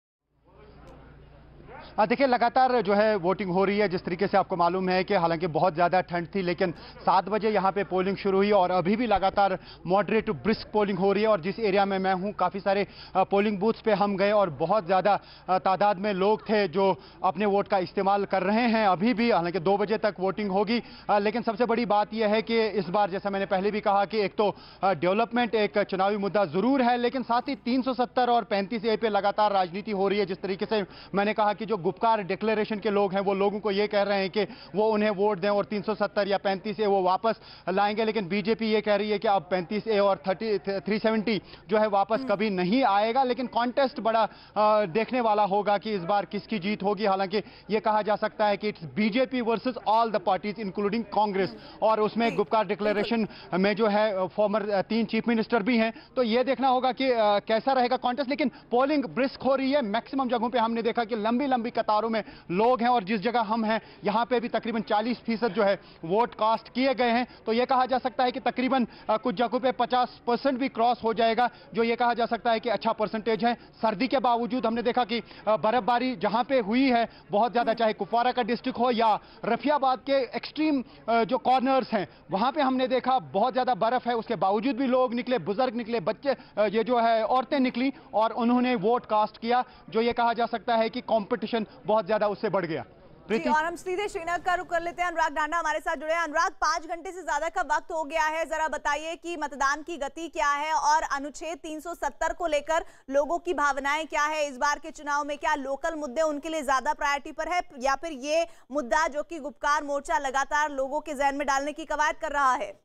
देखिए, लगातार जो है वोटिंग हो रही है। जिस तरीके से आपको मालूम है कि हालांकि बहुत ज़्यादा ठंड थी, लेकिन सात बजे यहाँ पे पोलिंग शुरू हुई और अभी भी लगातार मॉडरेट टू ब्रिस्क पोलिंग हो रही है। और जिस एरिया में मैं हूँ, काफ़ी सारे पोलिंग बूथ्स पे हम गए और बहुत ज़्यादा तादाद में लोग थे जो अपने वोट का इस्तेमाल कर रहे हैं अभी भी। हालांकि दो बजे तक वोटिंग होगी, लेकिन सबसे बड़ी बात यह है कि इस बार, जैसा मैंने पहले भी कहा, कि एक तो डेवलपमेंट एक चुनावी मुद्दा ज़रूर है, लेकिन साथ ही तीन सौ सत्तर और पैंतीस ए पे लगातार राजनीति हो रही है। जिस तरीके से मैंने कहा कि जो गुपकार डिक्लेरेशन के लोग हैं वो लोगों को ये कह रहे हैं कि वो उन्हें वोट दें और तीन सौ सत्तर या पैंतीस ए वो वापस लाएंगे, लेकिन बीजेपी ये कह रही है कि अब पैंतीस ए और तीस तीन सौ सत्तर जो है वापस कभी नहीं आएगा। लेकिन कॉन्टेस्ट बड़ा आ, देखने वाला होगा कि इस बार किसकी जीत होगी। हालांकि ये कहा जा सकता है कि it's BJP versus all the parties including Congress, और उसमें गुपकार डिक्लेरेशन में जो है फॉर्मर तीन चीफ मिनिस्टर भी हैं। तो ये देखना होगा कि आ, कैसा रहेगा कॉन्टेस्ट। लेकिन पोलिंग ब्रिस्क हो रही है। मैक्सिमम जगहों पर हमने देखा कि लंबी लंबी कतारों में लोग हैं और जिस जगह हम हैं यहां पे भी तकरीबन चालीस फीसद जो है वोट कास्ट किए गए हैं। तो यह कहा जा सकता है कि तकरीबन कुछ जगहों पे पचास परसेंट भी क्रॉस हो जाएगा, जो ये कहा जा सकता है कि अच्छा परसेंटेज है। सर्दी के बावजूद हमने देखा कि बर्फबारी जहां पे हुई है बहुत ज्यादा, चाहे कुपवारा का डिस्ट्रिक्ट हो या रफियाबाद के एक्सट्रीम जो कॉर्नर्स हैं वहां पे हमने देखा बहुत ज्यादा बर्फ है। उसके बावजूद भी लोग निकले, बुजुर्ग निकले, बच्चे, ये जो है औरतें निकली और उन्होंने वोट कास्ट किया, जो ये कहा जा सकता है कि कंपटीशन बहुत ज्यादा उससे बढ़ गया।
और हम सीधे श्रीनगर का रुख कर लेते हैं। अनुराग ढांडा हमारे साथ जुड़े हैं। अनुराग, पांच घंटे से ज्यादा का वक्त हो गया है, जरा बताइए कि मतदान की गति क्या है और अनुच्छेद तीन सौ सत्तर को लेकर लोगों की भावनाएं क्या है इस बार के चुनाव में? क्या लोकल मुद्दे उनके लिए ज्यादा प्रायोरिटी पर है या फिर ये मुद्दा जो कि गुपकार मोर्चा लगातार लोगों के जहन में डालने की कवायद कर रहा है?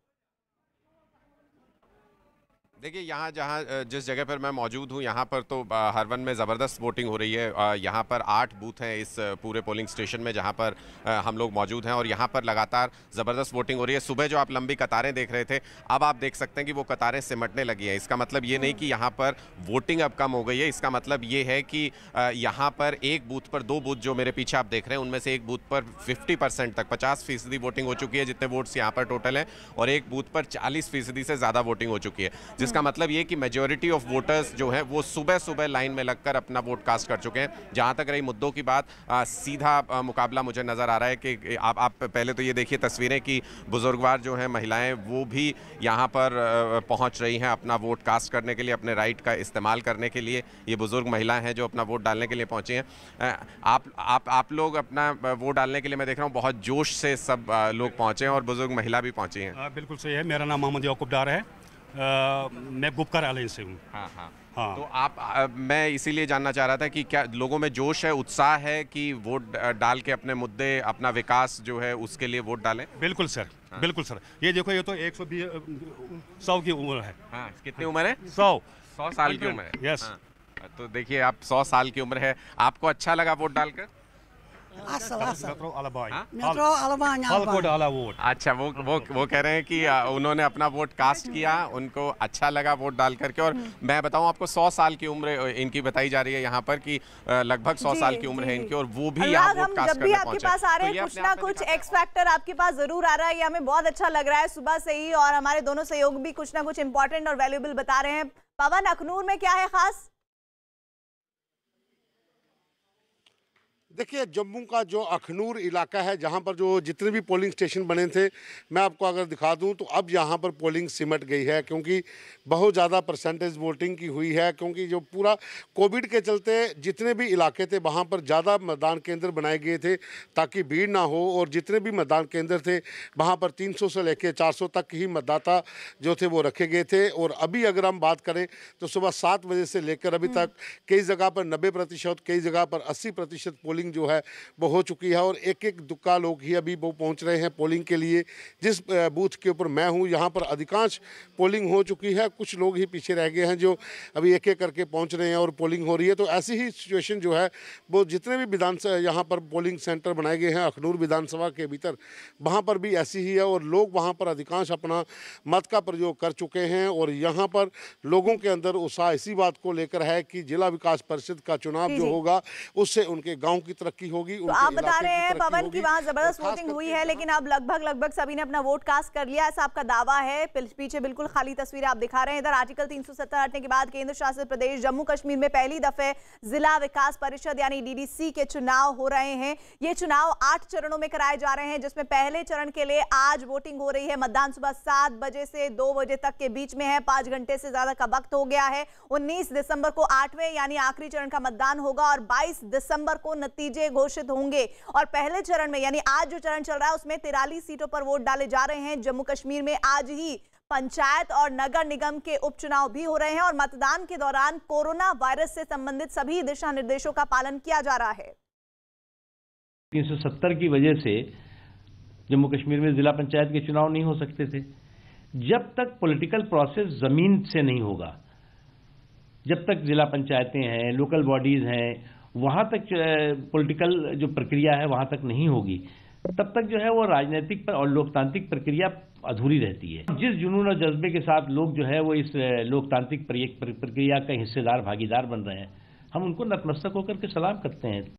देखिए, यहाँ जहाँ जिस जगह पर मैं मौजूद हूँ यहाँ पर तो हरवन में ज़बरदस्त वोटिंग हो रही है। यहाँ पर आठ बूथ हैं इस पूरे पोलिंग स्टेशन में जहाँ पर हम लोग मौजूद हैं और यहाँ पर लगातार ज़बरदस्त वोटिंग हो रही है। सुबह जो आप लंबी कतारें देख रहे थे, अब आप देख सकते हैं कि वो कतारें सिमटने लगी हैं। इसका मतलब ये नहीं कि यहाँ पर वोटिंग अब कम हो गई है, इसका मतलब ये है कि यहाँ पर एक बूथ पर, दो बूथ जो मेरे पीछे आप देख रहे हैं उनमें से एक बूथ पर फिफ्टी परसेंट तक, पचास फीसदी वोटिंग हो चुकी है जितने वोट्स यहाँ पर टोटल हैं, और एक बूथ पर चालीस फीसदी से ज़्यादा वोटिंग हो चुकी है। जिसका मतलब ये कि मेजॉरिटी ऑफ वोटर्स जो हैं वो सुबह सुबह लाइन में लगकर अपना वोट कास्ट कर चुके हैं। जहां तक रही मुद्दों की बात, आ, सीधा आ, मुकाबला मुझे नज़र आ रहा है कि आप आप पहले तो ये देखिए तस्वीरें कि बुजुर्गवार जो हैं, महिलाएं, वो भी यहां पर पहुंच रही हैं अपना वोट कास्ट करने के लिए, अपने राइट का इस्तेमाल करने के लिए। ये बुजुर्ग महिलाएं हैं जो अपना वोट डालने के लिए पहुंची हैं। आप आप आप लोग अपना वोट डालने के लिए मैं देख रहा हूँ बहुत जोश से सब लोग पहुँचे हैं और बुजुर्ग महिला भी पहुँची हैं।
बिल्कुल सही है। मेरा नाम मोहम्मद याकूब डार है। Uh, मैं गुपकार एलायंस से हूँ।
हाँ हाँ
हाँ।
तो आप आ, मैं इसीलिए जानना चाह रहा था कि क्या लोगों में जोश है, उत्साह है कि वोट डाल के अपने मुद्दे, अपना विकास जो है उसके लिए वोट डालें?
बिल्कुल सर। हाँ। बिल्कुल सर। ये देखो, ये तो एक सौ बीस सौ की उम्र है।
हाँ, कितनी उम्र है?
सौ
सौ साल की उम्र है।
यस।
हाँ। तो देखिए, आप सौ साल की उम्र है, आपको अच्छा लगा वोट डालकर?
अच्छा,
वो वो वो कह रहे हैं कि उन्होंने अपना वोट कास्ट किया, उनको अच्छा लगा वोट डाल करके। और मैं बताऊं आपको, सौ साल की उम्र इनकी बताई जा रही है यहाँ पर कि लगभग सौ साल की उम्र है इनकी, और वो भी यहाँ वोट कास्ट करने पहुंचे।
आपके पास आ रहे हैं, कुछ ना कुछ एक्स फैक्टर आपके पास जरूर आ रहा है, ये हमें बहुत अच्छा लग रहा है सुबह से ही, और हमारे दोनों सहयोग भी कुछ ना कुछ इंपॉर्टेंट और वैल्यूएबल बता रहे हैं। पवन, अखनूर में क्या है खास?
देखिए, जम्मू का जो अखनूर इलाका है, जहाँ पर जो जितने भी पोलिंग स्टेशन बने थे, मैं आपको अगर दिखा दूं तो अब यहाँ पर पोलिंग सिमट गई है, क्योंकि बहुत ज़्यादा परसेंटेज वोटिंग की हुई है। क्योंकि जो पूरा कोविड के चलते जितने भी इलाके थे वहाँ पर ज़्यादा मतदान केंद्र बनाए गए थे ताकि भीड़ ना हो, और जितने भी मतदान केंद्र थे वहाँ पर तीन सौ से लेकर चार सौ तक ही मतदाता जो थे वो रखे गए थे। और अभी अगर हम बात करें तो सुबह सात बजे से लेकर अभी तक कई जगह पर नब्बे प्रतिशत, कई जगह पर अस्सी प्रतिशत पोलिंग
पोलिंग जो है वो हो चुकी है और एक एक दुक्का लोग ही अभी वो पहुंच रहे हैं पोलिंग के लिए। जिस बूथ के ऊपर मैं हूं यहाँ पर अधिकांश पोलिंग हो चुकी है, कुछ लोग ही पीछे रह गए हैं जो अभी एक एक करके पहुंच रहे हैं और पोलिंग हो रही है। तो ऐसी ही सिचुएशन जो है वो जितने भी विधानसभा यहाँ पर पोलिंग सेंटर बनाए गए हैं अखनूर विधानसभा के भीतर, वहाँ पर भी ऐसी ही है और लोग वहाँ पर अधिकांश अपना मत का प्रयोग कर चुके हैं और यहाँ पर लोगों के अंदर उत्साह इसी बात को लेकर है कि जिला विकास परिषद का चुनाव जो होगा उससे उनके गांव की तरक्की होगी।
तो आप बता रहे हैं पवन की वहां जबरदस्त वोटिंग हुई है, लेकिन अब लगभग लगभग सभी ने अपना वोट कास्ट कर लिया, ऐसा आपका दावा है। पीछे बिल्कुल खाली तस्वीरें आप दिखा रहे हैं। इधर आर्टिकल तीन सौ सत्तर हटने के बाद केंद्र शासित प्रदेश जम्मू कश्मीर में पहली दफे जिला विकास परिषद यानी डीडीसी के चुनाव हो रहे हैं। ये चुनाव आठ चरणों में कराए जा रहे हैं, जिसमें पहले चरण के लिए आज वोटिंग हो रही है। मतदान सुबह सात बजे से दो बजे तक के बीच में है, पांच घंटे से ज्यादा का वक्त हो गया है। उन्नीस दिसंबर को आठवें यानी आखिरी चरण का मतदान होगा और बाईस दिसंबर को नतीजे घोषित होंगे। और पहले चरण में यानी आज जो चरण चल रहा है उसमें तिरालीस सीटों पर वोट डाले जा रहे हैं। जम्मू कश्मीर में आज ही पंचायत और नगर निगम के उपचुनाव भी हो रहे हैं और मतदान के दौरान कोरोना वायरस से संबंधित सभी दिशा निर्देशों का पालन किया जा रहा है।
तीन सौ सत्तर की वजह से जम्मू कश्मीर में जिला पंचायत के चुनाव नहीं हो सकते थे। जब तक पॉलिटिकल प्रोसेस जमीन से नहीं होगा, जब तक जिला पंचायतें हैं, लोकल बॉडीज हैं, वहां तक पॉलिटिकल जो प्रक्रिया है वहां तक नहीं होगी, तब तक जो है वो राजनीतिक और लोकतांत्रिक प्रक्रिया अधूरी रहती है। जिस जुनून और जज्बे के साथ लोग जो है वो इस लोकतांत्रिक प्रक्रिया का हिस्सेदार भागीदार बन रहे हैं, हम उनको नतमस्तक होकर के सलाम करते हैं।